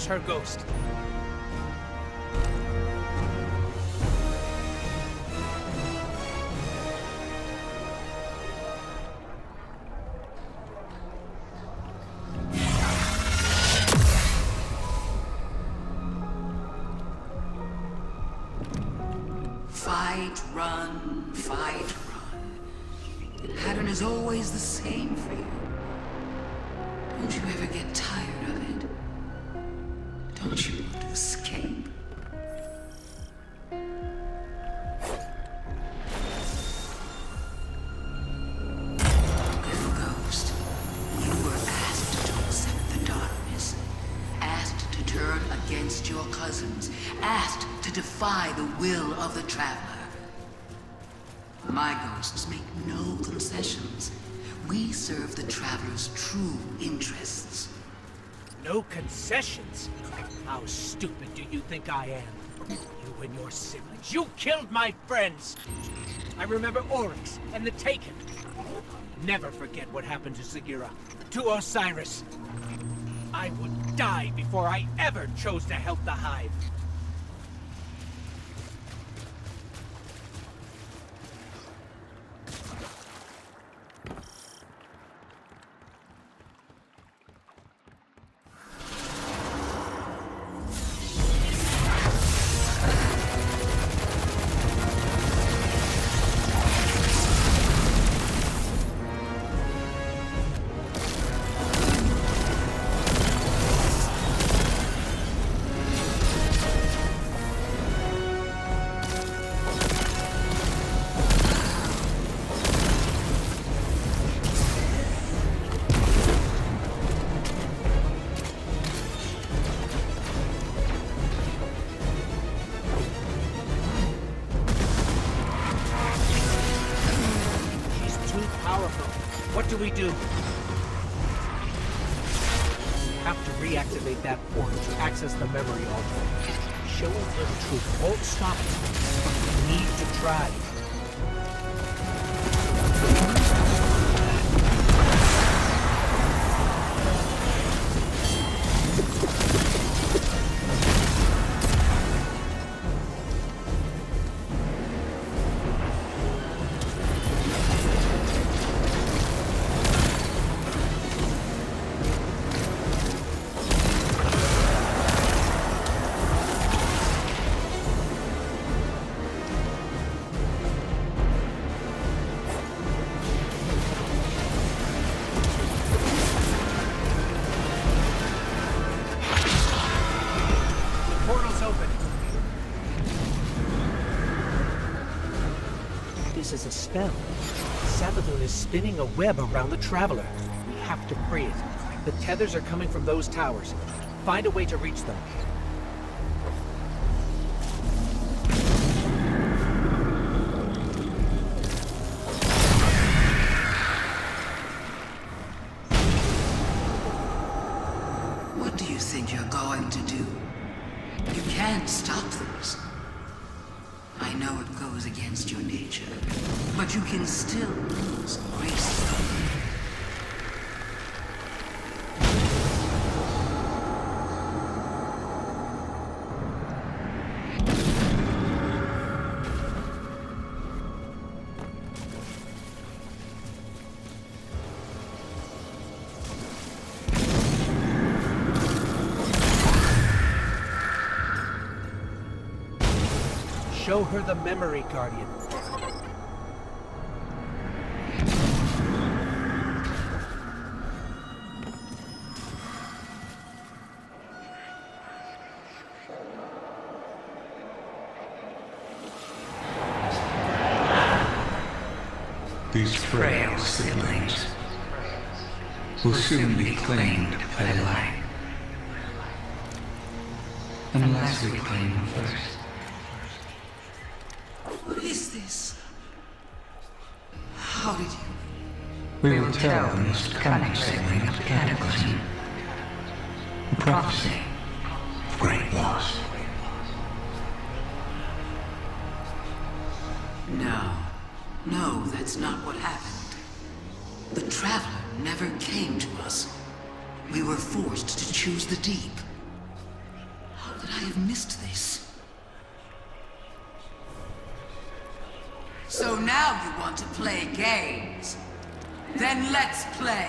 was her ghost. Fight, run. The pattern is always the same for you. Don't you ever get tired of it? Don't you want to escape? Little ghost, you were asked to accept the darkness, asked to turn against your cousins, asked to defy the will of the Traveler. My ghosts make no concessions. We serve the Traveler's true interests. No concessions? How stupid do you think I am? You and your siblings, you killed my friends! I remember Oryx and the Taken. Never forget what happened to Sagira, to Osiris. I would die before I ever chose to help the Hive. What do we do? We have to reactivate that port to access the memory altar. Showing him truth won't stop us, but we need to try. This is a spell. Savathûn is spinning a web around the Traveler. We have to free it. The tethers are coming from those towers. Find a way to reach them. What do you think you're going to do? You can't stop this. I know it goes against your nature, but you can still lose gracefully. Show her the memory, Guardian. These frail siblings will soon be claimed by the light. Unless we claim them first. What is this? How did you... We will tell the most cunning sibling of the Cataclysm. A prophecy of great loss. No, that's not what happened. The Traveler never came to us. We were forced to choose the deep. that I have missed this. So now you want to play games? Then let's play.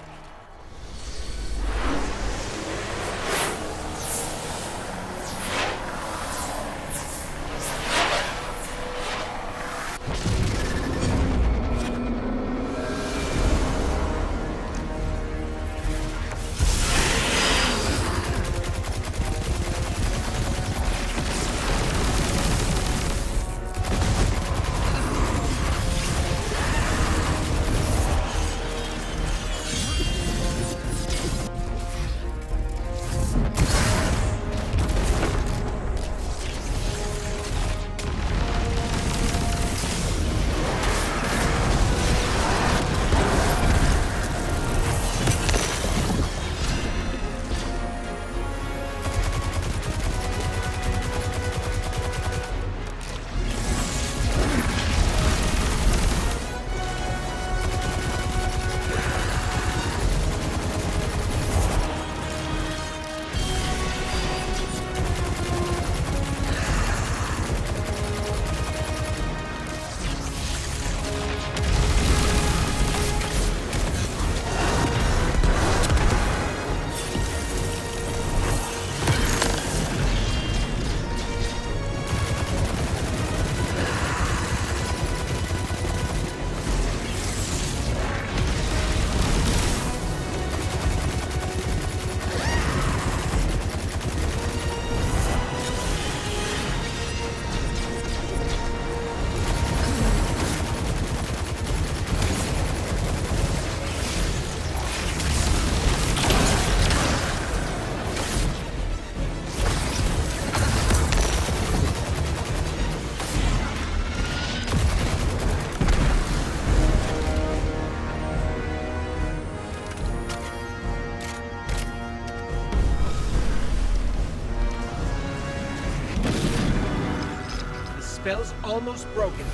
Spell's almost broken.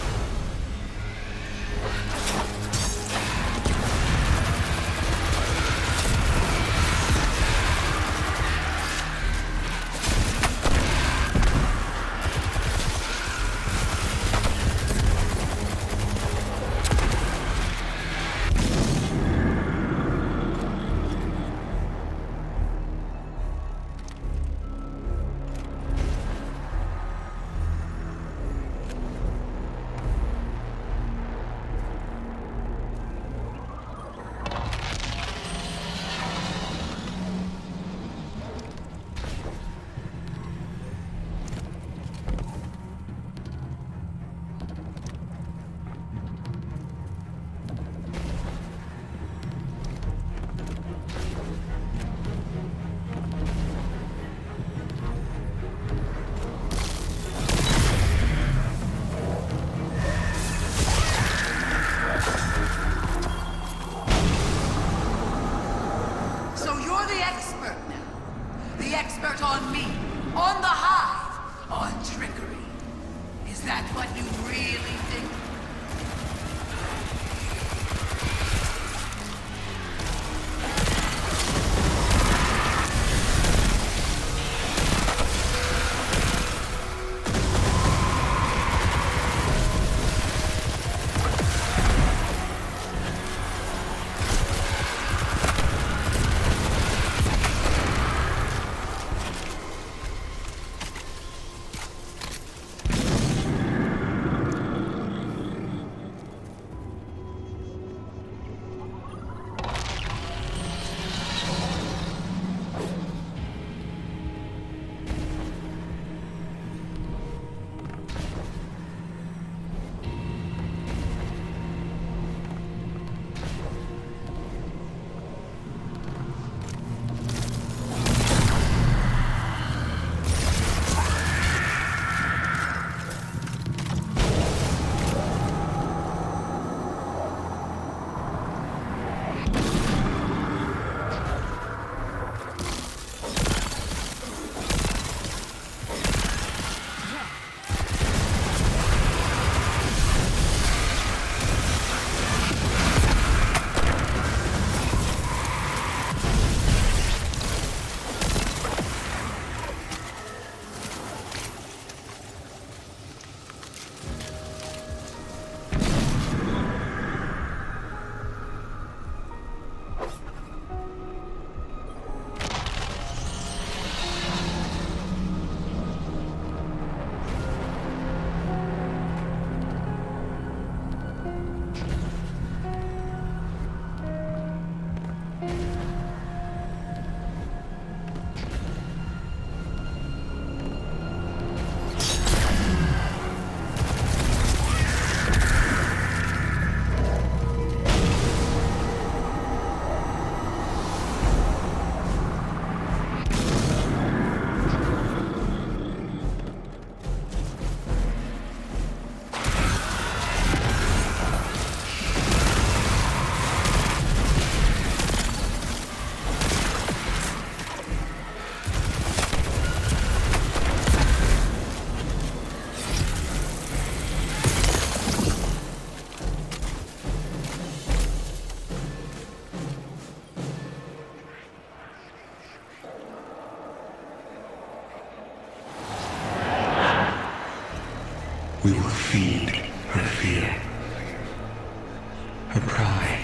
On me, on the hive, on trickery. Is that what you really think? We will feed her fear, her pride.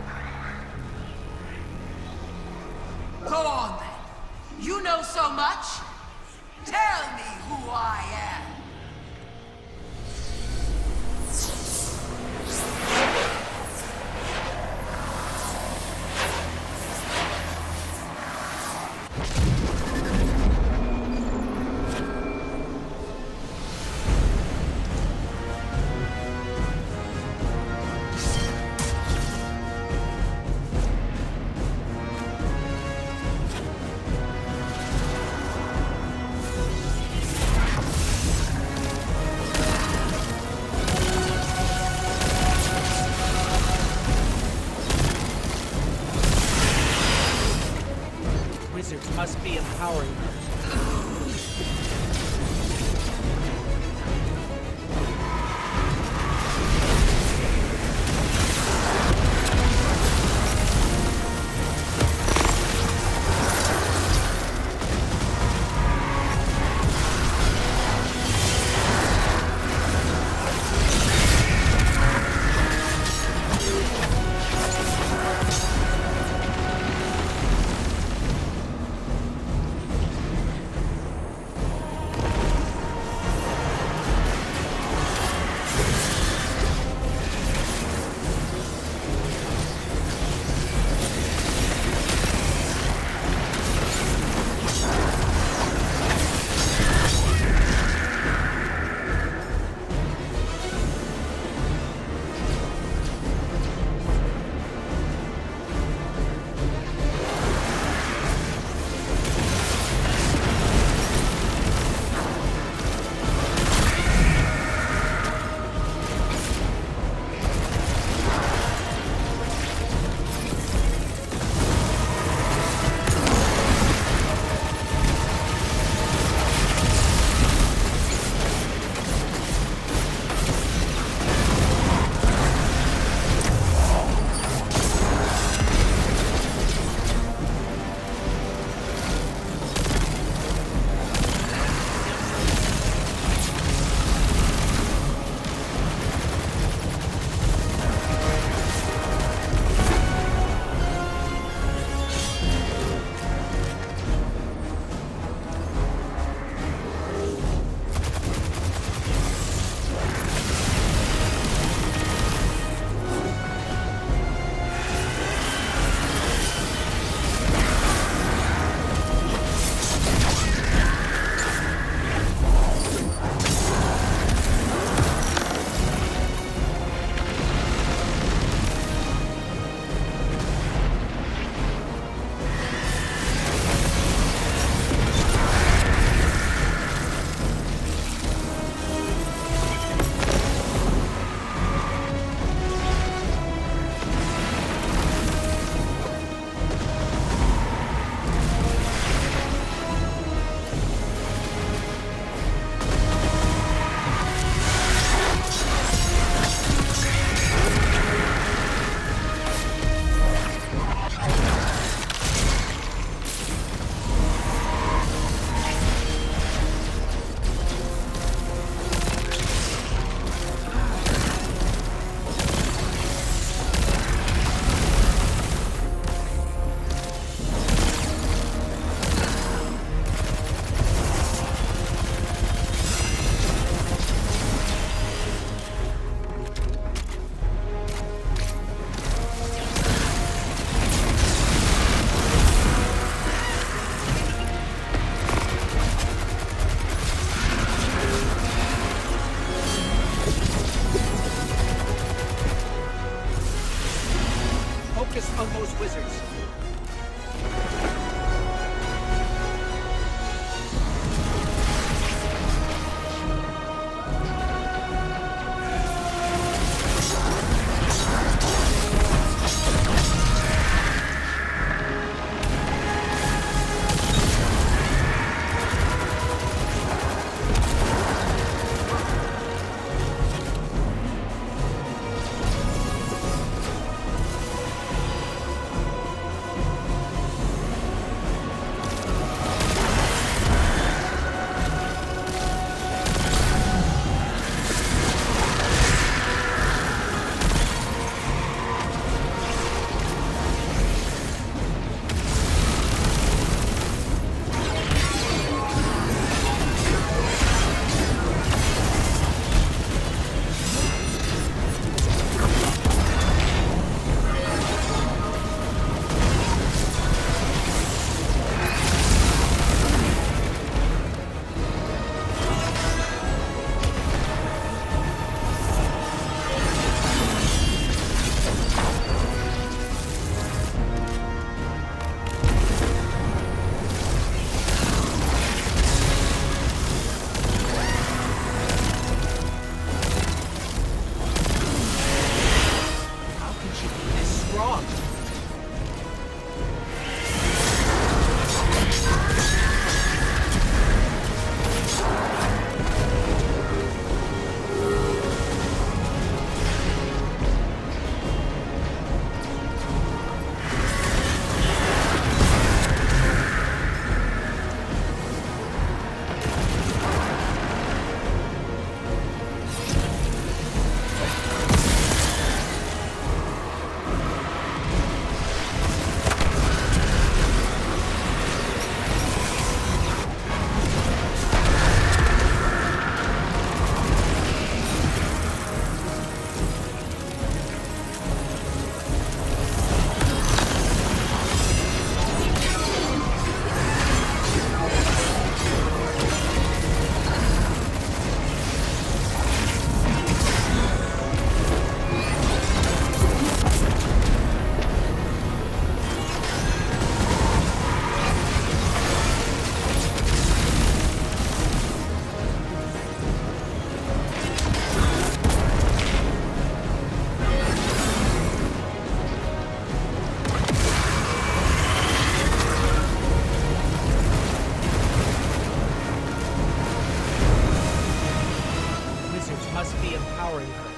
Go on then. You know so much. Tell me who I am. Wizards must be empowering her. Focus on those wizards. must be empowering her.